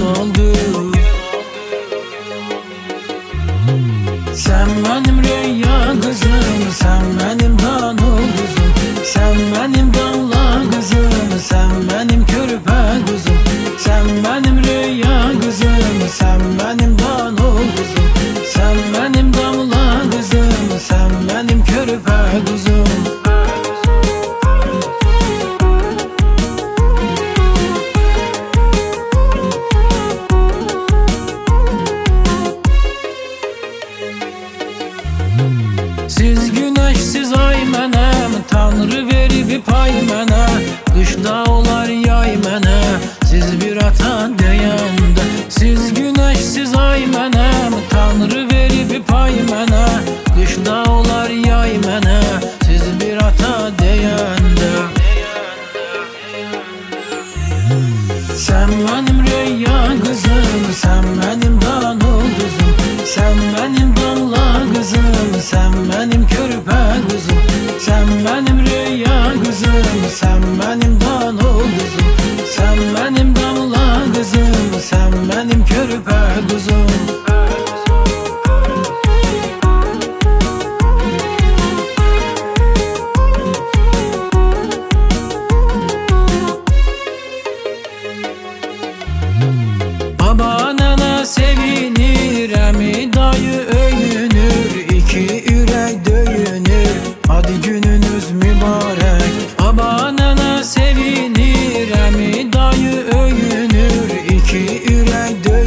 oldu. Sen benim rüya kızım, sen benim kanul kuzum. Sen benim dağla kızım, sen benim körpe kuzum. Sen benim rüya kızım, sen benim kanul kuzum. Sen benim dağla kızım, sen benim körpe kuzum. Siz güneş, siz ay mənim, Tanrı verib pay mənə. Qışda olar yay mənə, siz bir ata deyəndə. Siz güneş, siz ay mənim, Tanrı verib pay mənə. Qışda olar yay mənə, siz bir ata deyəndə. Sen benim rüya kızım, sen benim kanul kuzum. Sen benim dağla kızım, sen benim körpe kuzum. Sen benim rüya kızım, sen benim kanul kuzum. Sen benim dağla kızım, sen benim körpe kuzum. Baba nene sevinir, emi dayı öyünür. İki ürek döyünür, hadi gününüz mübarek. Baba nene sevinir, emi dayı öyünür. İki ürek döyünür.